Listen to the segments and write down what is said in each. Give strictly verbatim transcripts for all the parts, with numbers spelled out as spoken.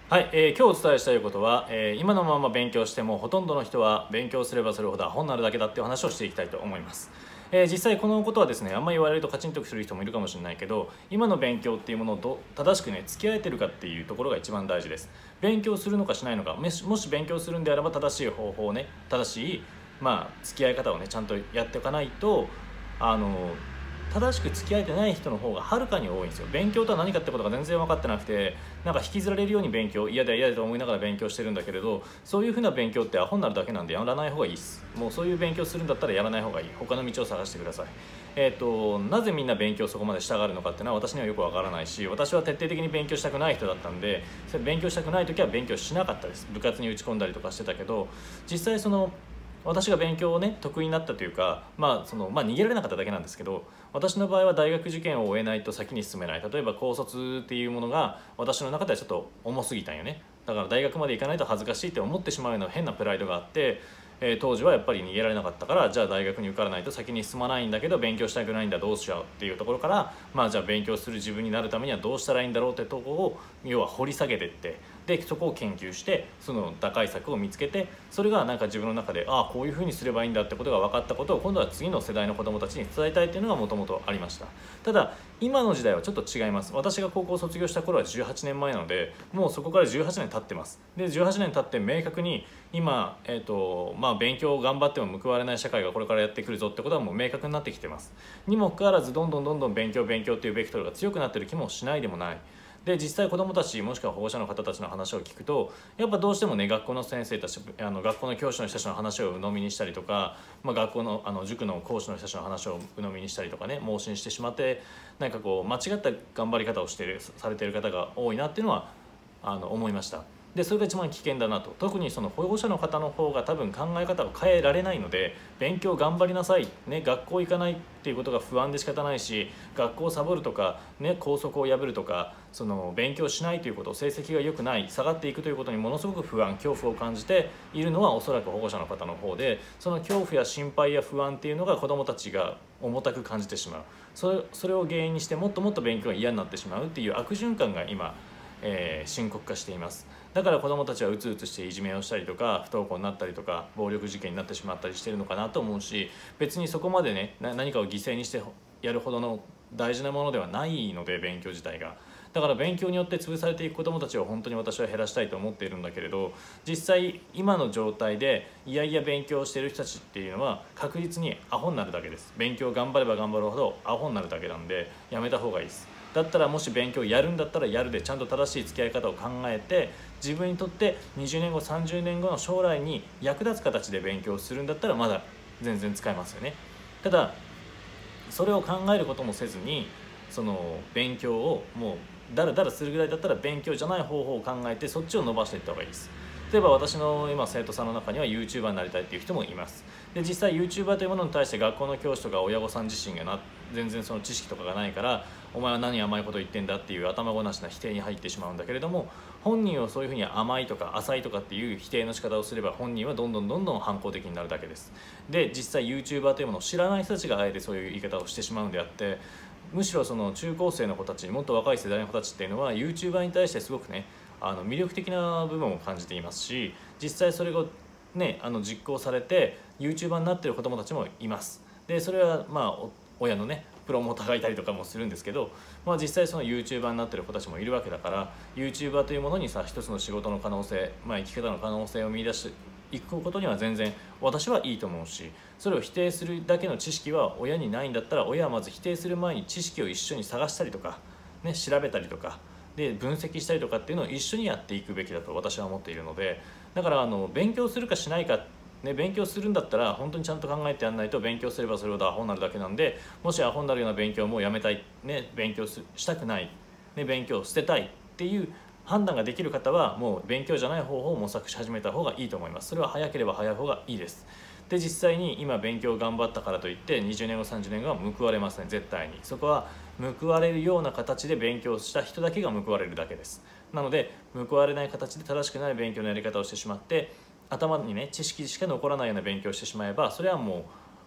はい、えー、今日お伝えしたいことは、えー今のまま勉強してもほとんどの人は勉強すればするほどアホになるだけだっていう話をしていきたいと思います。えー実際このことはですね、あんまり言われるとカチンとする人もいるかもしれないけど、今の勉強っていうものをど正しくね付き合えてるかっていうところが一番大事です。勉強するのかしないのか、もしもし勉強するんであれば正しい方法をね、正しいまあ付き合い方をねちゃんとやっておかないと、あの正しく付き合えてない人の方がはるかに多いんですよ。勉強とは何かってことが全然分かってなくて、なんか引きずられるように勉強、嫌だ嫌だと思いながら勉強してるんだけれど、そういうふうな勉強ってアホになるだけなんでやらない方がいいです。もうそういう勉強するんだったらやらない方がいい。他の道を探してください。えーと、なぜみんな勉強そこまでしたがるのかっていうのは私にはよくわからないし、私は徹底的に勉強したくない人だったんで、それ勉強したくない時は勉強しなかったです。部活に打ち込んだりとかしてたけど、実際その私が勉強をね得意になったというか、まあそのまあ逃げられなかっただけなんですけど、私の場合は大学受験を終えないと先に進めない。例えば高卒っていうものが私の中ではちょっと重すぎたんよね。だから大学まで行かないと恥ずかしいって思ってしまうような変なプライドがあって、えー当時はやっぱり逃げられなかったから、じゃあ大学に受からないと先に進まないんだけど勉強したくないんだ、どうしようっていうところから、まあじゃあ勉強する自分になるためにはどうしたらいいんだろうってところを要は掘り下げてって、でそこを研究してその打開策を見つけて、それがなんか自分の中でああこういうふうにすればいいんだってことが分かったことを今度は次の世代の子どもたちに伝えたいっていうのがもともとありました。ただ今の時代はちょっと違います。私が高校を卒業した頃はじゅうはちねんまえなので、もうそこからじゅうはちねん経ってます。でじゅうはちねん経って明確に今、えーとまあ、勉強を頑張っても報われない社会がこれからやってくるぞってことはもう明確になってきてます。にもかかわらずどんどんどんどん勉強勉強っていうベクトルが強くなってる気もしないでもない。で実際子どもたちもしくは保護者の方たちの話を聞くと、やっぱどうしてもね学校の先生たち、あの学校の教師の人たちの話を鵜呑みにしたりとか、まあ、学校の、あの塾の講師の人たちの話を鵜呑みにしたりとかね、盲信してしまって、なんかこう間違った頑張り方をしているされている方が多いなっていうのはあの思いました。でそれが一番危険だなと。特にその保護者の方の方が多分考え方を変えられないので、勉強頑張りなさい、ね、学校行かないっていうことが不安で仕方ないし、学校をサボるとか、ね、校則を破るとか、その勉強しないということ、成績が良くない下がっていくということにものすごく不安恐怖を感じているのはおそらく保護者の方の方で、その恐怖や心配や不安っていうのが子どもたちが重たく感じてしまう。それ、それを原因にしてもっともっと勉強が嫌になってしまうっていう悪循環が今えー深刻化しています。だから子どもたちはうつうつしていじめをしたりとか不登校になったりとか暴力事件になってしまったりしてるのかなと思うし、別にそこまでね何かを犠牲にしてやるほどの大事なものではないので、勉強自体が。だから勉強によって潰されていく子どもたちを本当に私は減らしたいと思っているんだけれど、実際今の状態でいやいや勉強している人たちっていうのは確実にアホになるだけです。勉強頑張れば頑張るほどアホになるだけなんで、やめた方がいいです。だったらもし勉強やるんだったらやるで、ちゃんと正しい付き合い方を考えて、自分にとってにじゅうねんごさんじゅうねんごの将来に役立つ形で勉強するんだったらまだ全然使えますよね。ただそれを考えることもせずに、その勉強をもうだらだらするぐらいだったら勉強じゃない方法を考えてそっちを伸ばしていった方がいいです。例えば私の今生徒さんの中には YouTuber になりたいっていう人もいます。で実際 YouTuber というものに対して学校の教師とか親御さん自身がな全然その知識とかがないから、お前は何甘いこと言ってんだっていう頭ごなしな否定に入ってしまうんだけれども、本人をそういうふうに甘いとか浅いとかっていう否定の仕方をすれば本人はどんどんどんどん反抗的になるだけです。で実際 YouTuber というものを知らない人たちがあえてそういう言い方をしてしまうんであって、むしろその中高生の子たち、もっと若い世代の子たちっていうのは YouTuber に対してすごくねあの魅力的な部分を感じていますし、実際それがねあの実行されて YouTuber になっている子どもたちもいます。でそれはまあ親のねプロモーターがいたりとかもするんですけど、まあ、実際その YouTuber になっている子たちもいるわけだから、 YouTuber というものにさ一つの仕事の可能性、まあ、生き方の可能性を見出していくことには全然私はいいと思うし、それを否定するだけの知識は親にないんだったら、親はまず否定する前に知識を一緒に探したりとか、ね、調べたりとかで分析したりとかっていうのを一緒にやっていくべきだと私は思っているので、だからあの勉強するかしないか、ね、勉強するんだったら本当にちゃんと考えてやらないと、勉強すればそれほどアホになるだけなんで、もしアホになるような勉強をもうやめたい、ね、勉強したくない、ね、勉強を捨てたいっていう判断ができる方はもう勉強じゃない方法を模索し始めた方がいいと思います。それは早ければ早い方がいいです。で実際に今勉強頑張ったからといってにじゅうねんごさんじゅうねんごは報われません。絶対にそこは報われるような形で勉強した人だけが報われるだけです。なので報われない形で正しくない勉強のやり方をしてしまって、頭にね知識しか残らないような勉強をしてしまえば、それはも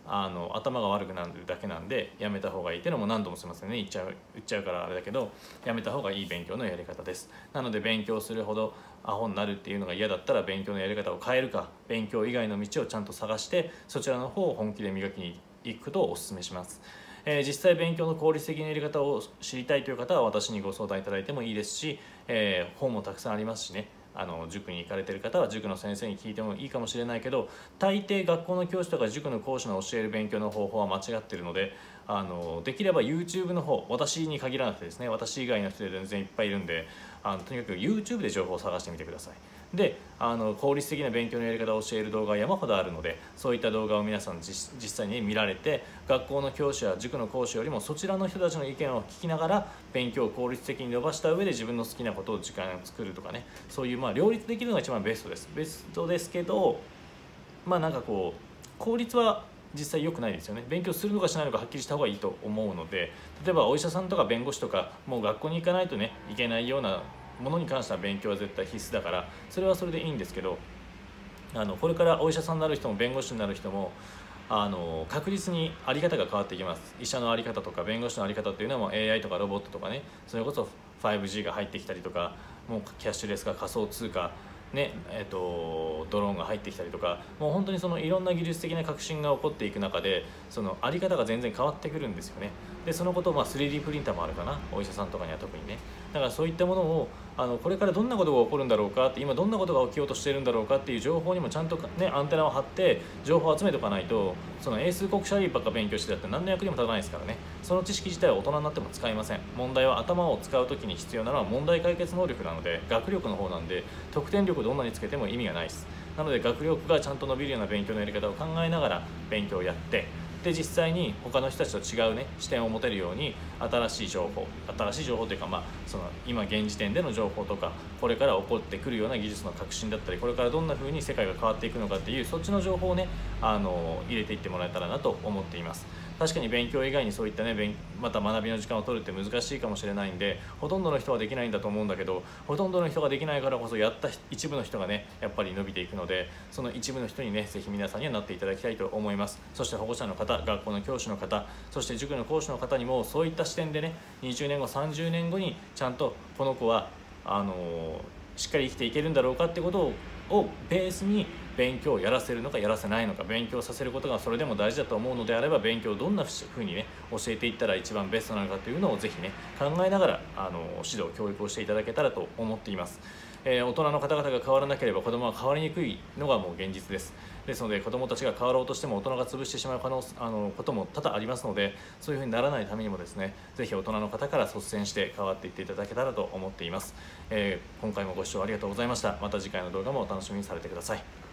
あの頭が悪くなるだけなんでやめた方がいいっていうのも何度もすいませんね言っちゃう言っちゃうからあれだけど、やめた方がいい勉強のやり方です。なので勉強するほどアホになるっていうのが嫌だったら勉強のやり方を変えるか、勉強以外の道をちゃんと探してそちらの方を本気で磨きに行くことをお勧めします。えー、実際勉強の効率的なやり方を知りたいという方は私にご相談いただいてもいいですし、えー、本もたくさんありますしね、あの塾に行かれてる方は塾の先生に聞いてもいいかもしれないけど、大抵学校の教師とか塾の講師の教える勉強の方法は間違ってるので、あのできれば YouTube の方、私に限らなくてですね、私以外の人で全然いっぱいいるんで、あのとにかく YouTube で情報を探してみてください。で、あの効率的な勉強のやり方を教える動画は山ほどあるので、そういった動画を皆さん実際に見られて、学校の教師や塾の講師よりもそちらの人たちの意見を聞きながら勉強を効率的に伸ばした上で自分の好きなことを時間を作るとかね、そういうまあ両立できるのが一番ベストです。ベストですけど、まあなんかこう効率は実際良くないですよね。勉強するのかしないのかはっきりした方がいいと思うので、例えばお医者さんとか弁護士とかもう学校に行かないとねいけないようなものに関しては勉強は絶対必須だから、それはそれでいいんですけど、あのこれからお医者さんになる人も弁護士になる人もあの確実に在り方が変わっていきます。医者の在り方とか弁護士の在り方っていうのはもう エーアイ とかロボットとかね、それこそ ファイブジー が入ってきたりとか、もうキャッシュレス化、仮想通貨ね、えーと、ドローンが入ってきたりとか、もう本当にそのいろんな技術的な革新が起こっていく中で、その在り方が全然変わってくるんですよね。でそのことを、まあ、スリーディー プリンターもあるかな、お医者さんとかには特にね。だからそういったものをあのこれからどんなことが起こるんだろうかって、今どんなことが起きようとしているんだろうかっていう情報にもちゃんと、ね、アンテナを張って情報を集めておかないと、その英数国社ばっか勉強してたって何の役にも立たないですからね。その知識自体は大人になっても使いません。問題は頭を使う時に必要なのは問題解決能力なので、学力の方なんで得点力どんなにつけても意味がないです。なので学力がちゃんと伸びるような勉強のやり方を考えながら勉強をやって、で実際に他の人たちと違うね視点を持てるように、新しい情報新しい情報というか、まあ、その今現時点での情報とか、これから起こってくるような技術の革新だったり、これからどんな風に世界が変わっていくのかっていう、そっちの情報をねあの入れていってもらえたらなと思っています。確かに勉強以外にそういったね勉また学びの時間を取るって難しいかもしれないんで、ほとんどの人はできないんだと思うんだけど、ほとんどの人ができないからこそやった一部の人がねやっぱり伸びていくので、その一部の人にねぜひ皆さんにはなっていただきたいと思います。そして保護者の方、学校の教師の方、そして塾の講師の方にもそういった視点でね、にじゅうねんごさんじゅうねんごにちゃんとこの子はあのしっかり生きていけるんだろうかってことををベースに勉強をやらせるのかやらせないのか、勉強させることがそれでも大事だと思うのであれば、勉強をどんなふうにね教えていったら一番ベストなのかというのをぜひね考えながらあの指導教育をしていただけたらと思っています。えー、大人の方々が変わらなければ子どもは変わりにくいのがもう現実です。ですので子どもたちが変わろうとしても大人が潰してしまう可能あのことも多々ありますので、そういうふうにならないためにもですね、ぜひ大人の方から率先して変わっていっていただけたらと思っています。えー、今回もご視聴ありがとうございました。また次回の動画もお楽しみにされてください。